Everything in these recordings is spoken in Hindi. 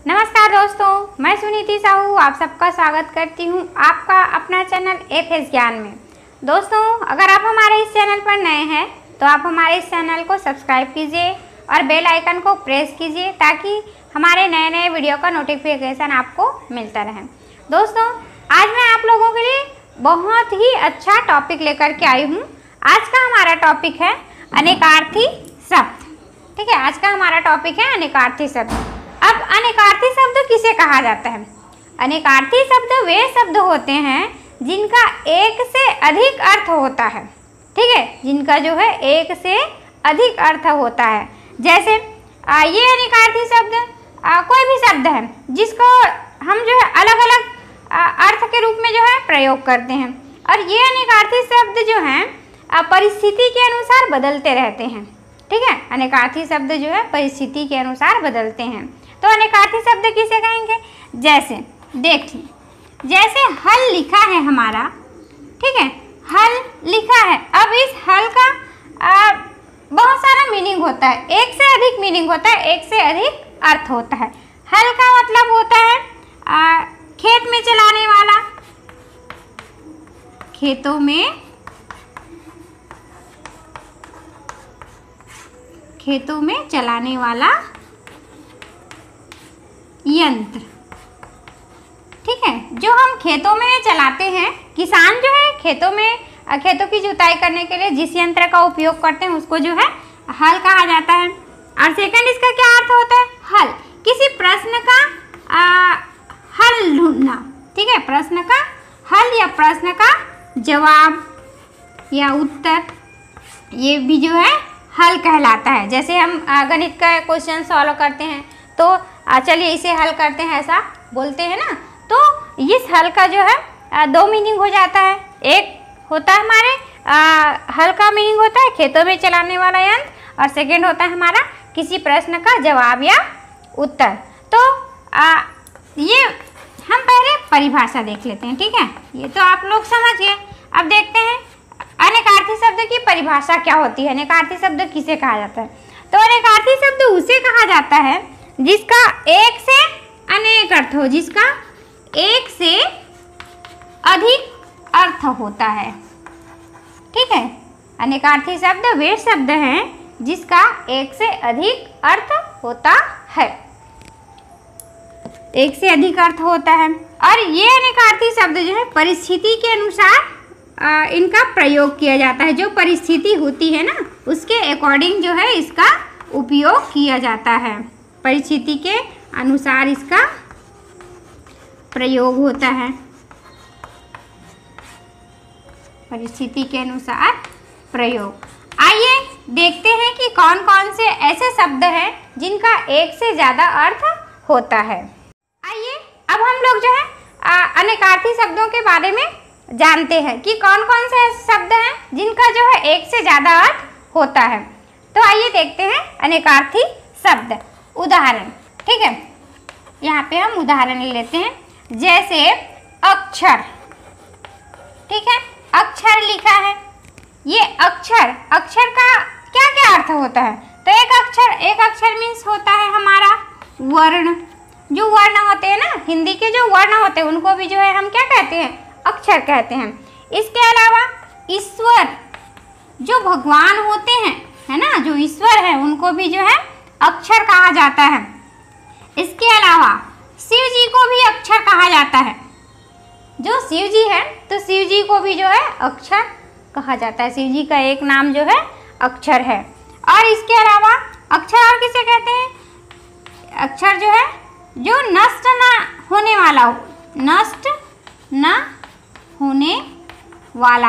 नमस्कार दोस्तों, मैं सुनीति साहू आप सबका स्वागत करती हूँ आपका अपना चैनल एफएस ज्ञान में। दोस्तों, अगर आप हमारे इस चैनल पर नए हैं तो आप हमारे इस चैनल को सब्सक्राइब कीजिए और बेल आइकन को प्रेस कीजिए ताकि हमारे नए नए वीडियो का नोटिफिकेशन आपको मिलता रहे। दोस्तों, आज मैं आप लोगों के लिए बहुत ही अच्छा टॉपिक लेकर के आई हूँ। आज का हमारा टॉपिक है अनेकार्थी शब्द। ठीक है, आज का हमारा टॉपिक है अनेकार्थी शब्द। अब अनेकार्थी शब्द किसे कहा जाता है? अनेकार्थी शब्द वे शब्द होते हैं जिनका एक से अधिक अर्थ होता है। ठीक है, जिनका जो है एक से अधिक अर्थ होता है। जैसे ये अनेकार्थी शब्द कोई भी शब्द है जिसको हम जो है अलग अलग अर्थ के रूप में जो है प्रयोग करते हैं, और ये अनेकार्थी शब्द जो हैं परिस्थिति के अनुसार बदलते रहते हैं। ठीक है, अनेकार्थी शब्द जो है परिस्थिति के अनुसार बदलते हैं। तो अनेकार्थी शब्द किसे कहेंगे? जैसे देखिए, जैसे हल लिखा है हमारा, ठीक है, हल लिखा है। अब इस हल का बहुत सारा मीनिंग होता है, एक से अधिक मीनिंग होता है, एक से अधिक अर्थ होता है। हल का मतलब होता है खेत में चलाने वाला, खेतों में चलाने वाला यंत्र। ठीक है, जो हम खेतों में चलाते हैं, किसान जो है खेतों की जुताई करने के लिए जिस यंत्र का उपयोग करते हैं उसको जो है हल कहा जाता है। और सेकंड, इसका क्या अर्थ होता है? हल, किसी प्रश्न का हल ढूंढना। ठीक है, प्रश्न का हल या प्रश्न का जवाब या उत्तर, ये भी जो है हल कहलाता है। जैसे हम गणित का क्वेश्चन सॉल्व करते हैं तो चलिए इसे हल करते हैं, ऐसा बोलते हैं ना। तो इस हल का जो है दो मीनिंग हो जाता है। एक होता है हमारे हल का मीनिंग होता है खेतों में चलाने वाला यंत्र, और सेकंड होता है हमारा किसी प्रश्न का जवाब या उत्तर। तो ये हम पहले परिभाषा देख लेते हैं। ठीक है, ये तो आप लोग समझ गए। अब देखते हैं अनेकार्थी शब्द की परिभाषा क्या होती है, अनेकार्थी शब्द किसे कहा जाता है। तो अनेकार्थी शब्द उसे कहा जाता है जिसका एक से अनेक अर्थ हो, जिसका एक से अधिक अर्थ होता है। ठीक है, अनेकार्थी शब्द वे शब्द हैं जिसका एक से अधिक अर्थ होता है, एक से अधिक अर्थ होता है। और ये अनेकार्थी शब्द जो है परिस्थिति के अनुसार इनका प्रयोग किया जाता है। जो परिस्थिति होती है ना, उसके अकॉर्डिंग जो है इसका उपयोग किया जाता है। परिस्थिति के अनुसार इसका प्रयोग होता है, परिस्थिति के अनुसार प्रयोग। आइए देखते हैं कि कौन कौन से ऐसे शब्द हैं जिनका एक से ज़्यादा अर्थ होता है। आइए अब हम लोग जो है अनेकार्थी शब्दों के बारे में जानते हैं कि कौन कौन से ऐसे शब्द हैं जिनका जो है एक से ज़्यादा अर्थ होता है। तो आइए देखते हैं अनेकार्थी शब्द। उदाहरण, ठीक है, यहाँ पे हम उदाहरण लेते हैं। जैसे अक्षर, ठीक है, अक्षर लिखा है। ये अक्षर का क्या क्या अर्थ होता है? तो एक अक्षर मीन्स होता है हमारा वर्ण। जो वर्ण होते हैं ना, हिंदी के जो वर्ण होते हैं उनको भी जो है हम क्या कहते हैं? अक्षर कहते हैं। इसके अलावा ईश्वर, जो भगवान होते हैं, है ना, जो ईश्वर है उनको भी जो है अक्षर कहा जाता है। इसके अलावा शिव जी को भी अक्षर कहा जाता है। जो शिव जी है तो शिव जी को भी जो है अक्षर कहा जाता है। शिव जी का एक नाम जो है अक्षर है। और इसके अलावा अक्षर और किसे कहते हैं? अक्षर जो है जो नष्ट ना होने वाला हो, नष्ट न होने वाला,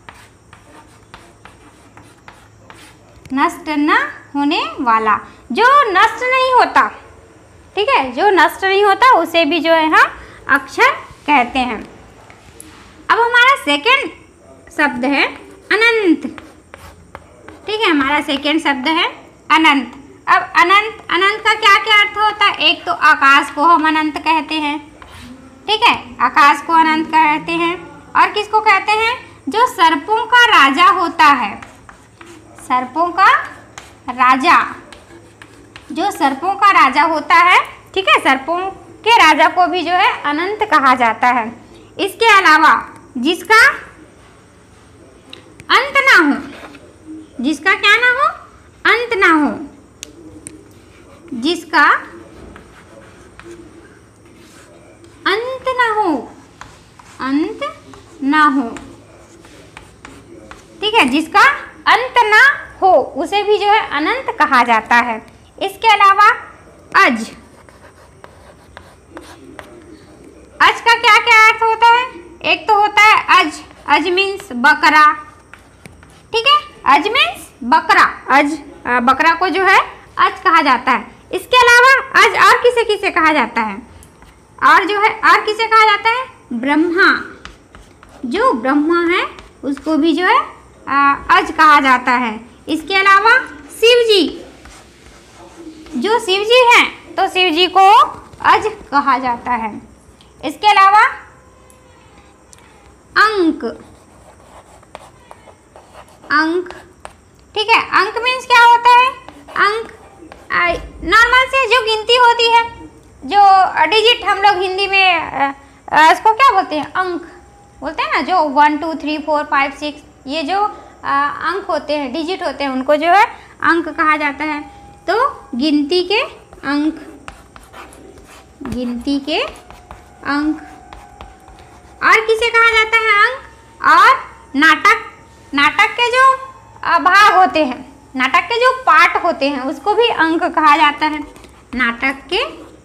नष्ट न होने वाला, जो नष्ट नहीं होता। ठीक है, जो नष्ट नहीं होता उसे भी जो है हम अक्षर कहते हैं। अब हमारा सेकंड शब्द है अनंत। ठीक है, हमारा सेकंड शब्द है अनंत। अब अनंत का क्या क्या अर्थ होता है? एक तो आकाश को हम अनंत कहते हैं। ठीक है, आकाश को अनंत कहते हैं। और किसको कहते हैं? जो सर्पों का राजा होता है, सर्पों का राजा, जो सर्पों का राजा होता है ठीक है, सर्पों के राजा को भी जो है अनंत कहा जाता है। इसके अलावा जिसका अंत ना हो, जिसका क्या ना हो, अंत ना हो, जिसका अंत ना हो, अंत ना हो, ठीक है, जिसका अंत ना हो उसे भी जो है अनंत कहा जाता है। इसके अलावा अज, अज का क्या क्या अर्थ होता है? एक तो होता है अज, अज मीन्स बकरा, ठीक है, अज मीन्स बकरा, अज बकरा को जो है अज कहा जाता है। इसके अलावा अज और किसे किसे कहा जाता है? और जो है और किसे कहा जाता है? ब्रह्मा, जो ब्रह्मा है उसको भी जो है अज कहा जाता है। इसके अलावा शिव जी, जो शिव जी हैं तो शिव जी को अज कहा जाता है। इसके अलावा अंक, अंक, ठीक है, अंक मीन्स क्या होता है? अंक नॉर्मल से जो गिनती होती है, जो डिजिट हम लोग हिंदी में इसको क्या बोलते हैं? अंक बोलते हैं ना, जो 1 2 3 4 5 6 ये जो अंक होते हैं, डिजिट होते हैं, उनको जो है अंक कहा जाता है। तो गिनती के अंक, गिनती के अंक। और किसे कहा जाता है अंक? और नाटक, नाटक के जो भाग होते हैं, नाटक के जो पार्ट होते हैं उसको भी अंक कहा जाता है। नाटक के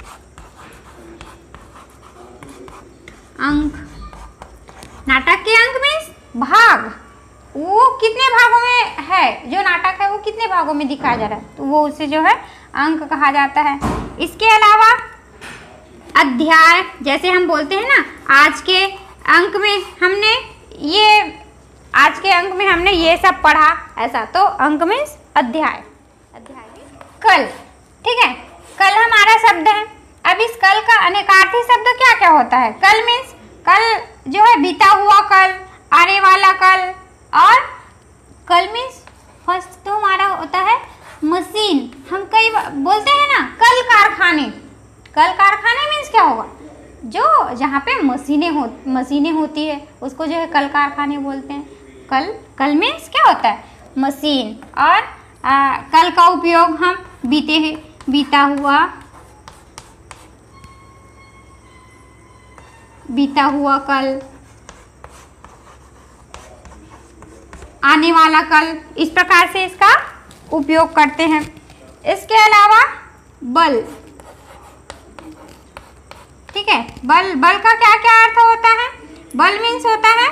अंक, नाटक के अंक मीन्स भाग, वो कितने भागों में है, जो नाटक है वो कितने भागों में दिखाया जा रहा है, तो वो उसे जो है अंक कहा जाता है। इसके अलावा अध्याय, जैसे हम बोलते हैं ना आज के अंक में हमने ये, आज के अंक में हमने ये सब पढ़ा, ऐसा, तो अंक मीन्स अध्याय, अध्याय कल, ठीक है, कल हमारा शब्द है। अब इस कल का अनेकार्थी शब्द क्या क्या होता है? कल मीन्स कल जो है बीता हुआ कल, आने वाला कल, और कल मीन्स फर्स्ट तो हमारा होता है मशीन। हम कई बोलते हैं ना कल कारखाने, कल कारखाने मीन्स क्या होगा? जो जहाँ पे मशीनें होती है उसको जो है कल कारखाने बोलते हैं। कल, कल मीन्स क्या होता है? मशीन। और कल का उपयोग हम बीता हुआ कल, आने वाला कल, इस प्रकार से इसका उपयोग करते हैं। इसके अलावा बल, ठीक है, बल, बल का क्या क्या अर्थ होता है? बल मीन्स होता है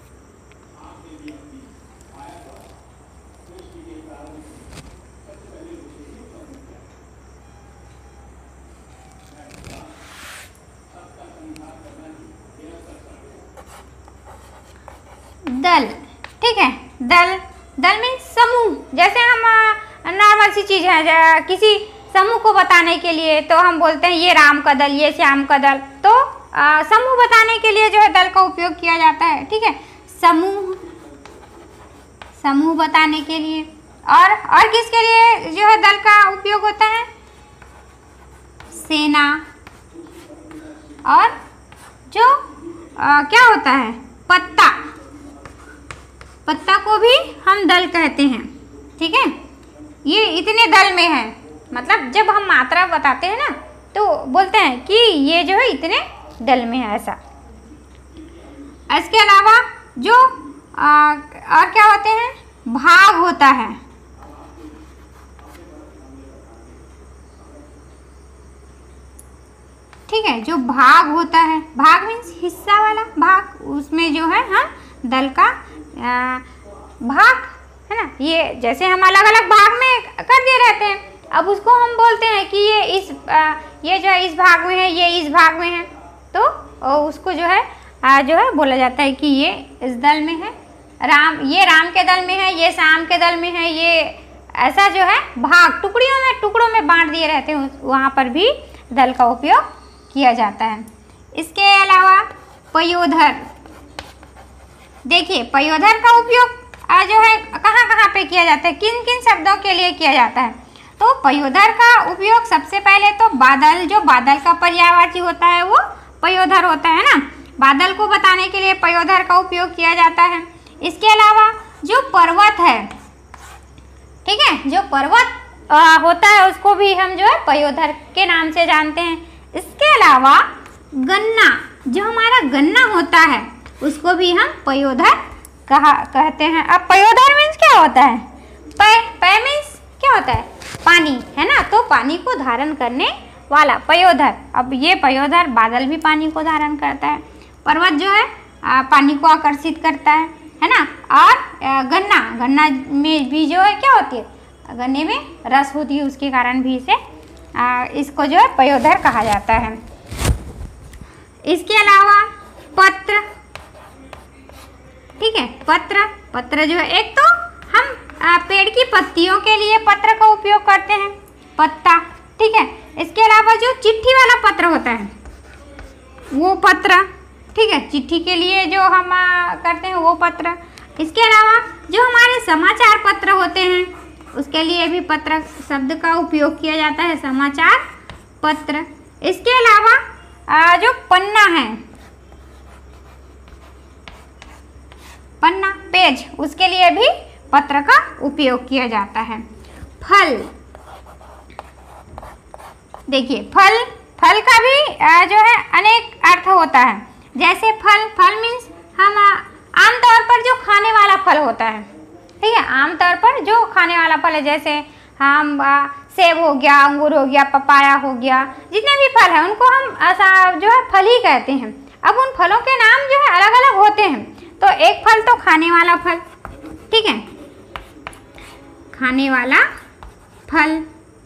दल, ठीक है, दल, दल मीन्स समूह। जैसे हम नॉर्मल सी चीज है, किसी समूह को बताने के लिए तो हम बोलते हैं ये राम का दल, ये श्याम का दल, तो समूह बताने के लिए जो है दल का उपयोग किया जाता है, ठीक है, समूह, समूह बताने के लिए। और किसके लिए जो है दल का उपयोग होता है? सेना। और जो क्या होता है? पत्ता, पत्ता को भी हम दल कहते हैं, ठीक है, ये इतने दल में है, मतलब जब हम मात्रा बताते हैं ना तो बोलते हैं कि ये जो है इतने दल में है, ऐसा। इसके अलावा जो और क्या होते हैं? भाग होता है, ठीक है, जो भाग होता है, भाग मीन्स हिस्सा वाला भाग, उसमें जो है हम दल का भाग है ना, ये जैसे हम अलग अलग भाग में कर दिए रहते हैं, अब उसको हम बोलते हैं कि ये ये जो है इस भाग में है, ये इस भाग में है, तो उसको जो है बोला जाता है कि ये इस दल में है, ये राम के दल में है, ये श्याम के दल में है, ये ऐसा जो है भाग टुकड़ों में बांट दिए रहते हैं, वहाँ पर भी दल का उपयोग किया जाता है। इसके अलावा पयोधर, देखिए पयोधर का उपयोग जो है कहाँ कहाँ पे किया जाता है, किन किन शब्दों के लिए किया जाता है? तो पयोधर का उपयोग सबसे पहले तो बादल, जो बादल का पर्यायवाची होता है वो पयोधर होता है ना, बादल को बताने के लिए पयोधर का उपयोग किया जाता है। इसके अलावा जो पर्वत है, ठीक है, जो पर्वत होता है उसको भी हम जो है पयोधर के नाम से जानते हैं। इसके अलावा गन्ना, जो हमारा गन्ना होता है उसको भी हम पयोधर कहते हैं। अब पयोधर मीन्स क्या होता है? पय मीन्स क्या होता है? पानी, है ना, तो पानी को धारण करने वाला पयोधर। अब ये पयोधर, बादल भी पानी को धारण करता है, पर्वत जो है पानी को आकर्षित करता है ना, और गन्ना में भी जो है क्या होती है, गन्ने में रस होती है, उसके कारण भी इसको जो है पयोधर कहा जाता है। इसके अलावा पत्र, ठीक है, पत्र जो है, एक तो हम पेड़ की पत्तियों के लिए पत्र का उपयोग करते हैं, पत्ता, ठीक है। इसके अलावा जो चिट्ठी वाला पत्र होता है वो पत्र, ठीक है, चिट्ठी के लिए जो हम करते हैं वो पत्र। इसके अलावा जो हमारे समाचार पत्र होते हैं उसके लिए भी पत्र शब्द का उपयोग किया जाता है, समाचार पत्र। इसके अलावा जो पन्ना है, पन्ना, पेज, उसके लिए भी पत्र का उपयोग किया जाता है। फल, देखिए फल का भी जो है अनेक अर्थ होता है। जैसे फल मीन्स हम आमतौर पर जो खाने वाला फल होता है, ठीक है, आमतौर पर जो खाने वाला फल है, जैसे हम सेब हो गया, अंगूर हो गया, पपाया हो गया, जितने भी फल हैं उनको हम ऐसा जो है फल ही कहते हैं। अब उन फलों के नाम जो है अलग अलग होते हैं, तो एक फल तो खाने वाला फल, ठीक है, खाने वाला फल,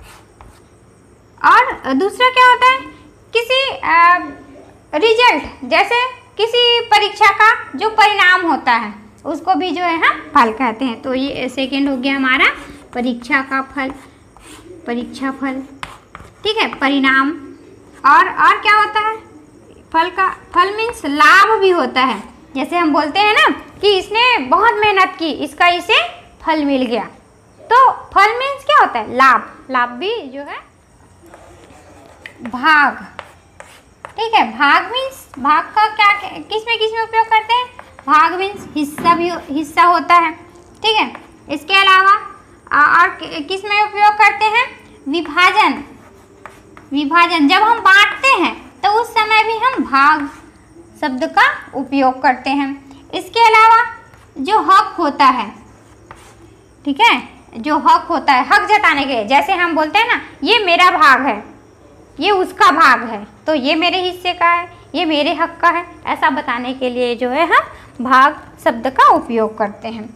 और दूसरा क्या होता है, किसी रिजल्ट, जैसे किसी परीक्षा का जो परिणाम होता है उसको भी जो है हम फल कहते हैं। तो ये सेकंड हो गया हमारा परीक्षा का फल, परीक्षा फल, ठीक है, परिणाम। और क्या होता है, फल मीन्स लाभ भी होता है। जैसे हम बोलते हैं ना कि इसने बहुत मेहनत की, इसका इसे फल मिल गया, तो फल मीन्स क्या होता है, लाभ भी जो है। भाग, ठीक है, भाग मीन्स, भाग का क्या किस में उपयोग करते हैं, भाग मीन्स हिस्सा होता है, ठीक है। इसके अलावा और किस में उपयोग करते हैं, विभाजन, जब हम बांटते हैं तो उस समय भी हम भाग शब्द का उपयोग करते हैं। इसके अलावा जो हक होता है, ठीक है, जो हक होता है, हक जताने के लिए, जैसे हम बोलते हैं ना ये मेरा भाग है, ये उसका भाग है, तो ये मेरे हिस्से का है, ये मेरे हक का है, ऐसा बताने के लिए जो है हम भाग शब्द का उपयोग करते हैं।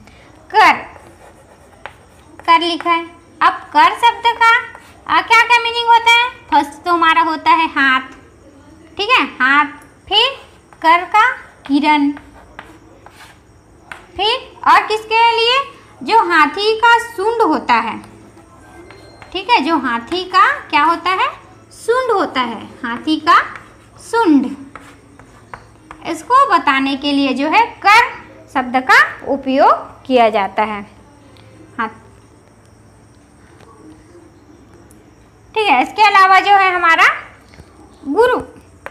कर लिखा है। अब कर शब्द का क्या क्या मीनिंग होता है, फर्स्ट तो हमारा होता है हाथ, ठीक है, हाथ, फिर कर का किरण, फिर और किसके लिए, जो हाथी का सूंड होता है, ठीक है, जो हाथी का क्या होता है, सूंड होता है, हाथी का सूंड, इसको बताने के लिए जो है कर शब्द का उपयोग किया जाता है। हाँ, ठीक है। इसके अलावा जो है हमारा गुरु,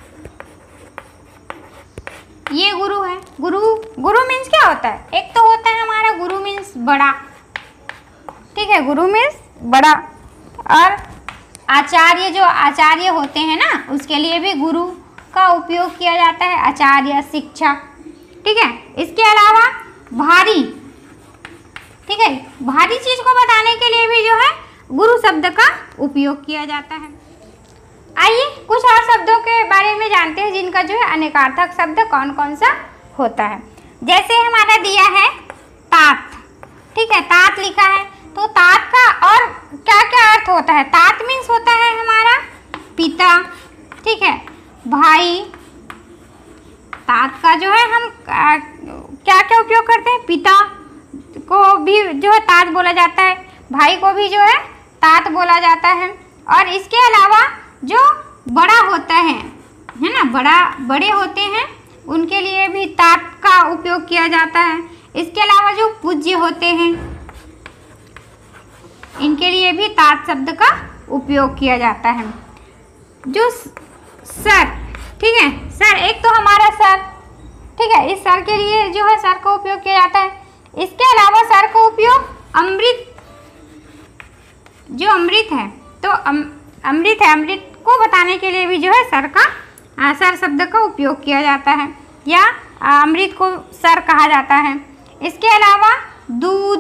ये गुरु है, गुरु मीन्स क्या होता है, एक तो होता है हमारा गुरु मीन्स बड़ा, ठीक है, गुरु मीन्स बड़ा, और आचार्य, जो आचार्य होते हैं ना उसके लिए भी गुरु का उपयोग किया जाता है, आचार्य, शिक्षक, ठीक है। इसके अलावा भारी, ठीक है, भारी चीज को बताने के लिए भी जो है गुरु शब्द का उपयोग किया जाता है। आइए कुछ और शब्दों के बारे में जानते हैं जिनका जो है अनेकार्थक शब्द कौन कौन सा होता है। जैसे हमारा दिया है तात, ठीक है, तात लिखा है, तो तात का और क्या क्या अर्थ होता है, तात मीन्स होता है हमारा पिता, ठीक है, भाई, तात का जो है हम क्या क्या उपयोग करते हैं, पिता को भी जो है तात बोला जाता है, भाई को भी जो है तात बोला जाता है, और इसके अलावा जो बड़ा होता है ना, बड़े होते हैं उनके लिए भी तात का उपयोग किया जाता है। इसके अलावा जो पूज्य होते हैं, इनके लिए भी तात शब्द का उपयोग किया जाता है। जो सर, ठीक है, सर एक तो हमारा सर, ठीक है, इस सर के लिए जो है सर का उपयोग किया जाता है। इसके अलावा सर का उपयोग अमृत, जो अमृत है, तो अमृत है, अमृत को बताने के लिए भी जो है सर शब्द का उपयोग किया जाता है, या अमृत को सर कहा जाता है। इसके अलावा दूध,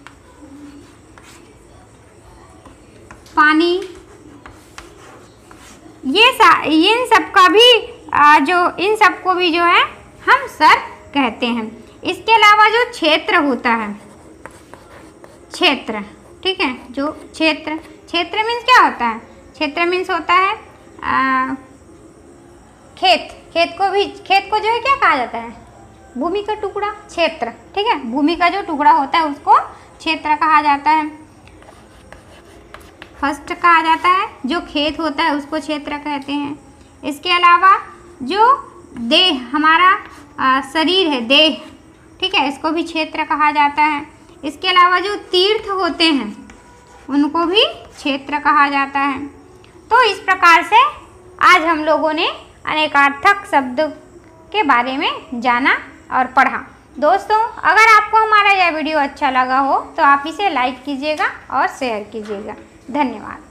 पानी, इन सब का भी इन सब को भी जो है हम सर कहते हैं। इसके अलावा जो क्षेत्र होता है, क्षेत्र, ठीक है, जो क्षेत्र मीन्स क्या होता है? क्षेत्र मीन्स होता है खेत को जो है क्या कहा जाता है? भूमि का टुकड़ा, क्षेत्र, ठीक है, भूमि का जो टुकड़ा होता है उसको क्षेत्र कहा जाता है। फर्स्ट कहा जाता है, जो खेत होता है उसको क्षेत्र कहते हैं। इसके अलावा जो देह, हमारा शरीर है, देह, ठीक है, इसको भी क्षेत्र कहा जाता है। इसके अलावा जो तीर्थ होते हैं उनको भी क्षेत्र कहा जाता है। तो इस प्रकार से आज हम लोगों ने अनेकार्थक शब्द के बारे में जाना और पढ़ा। दोस्तों, अगर आपको हमारा यह वीडियो अच्छा लगा हो तो आप इसे लाइक कीजिएगा और शेयर कीजिएगा। धन्यवाद।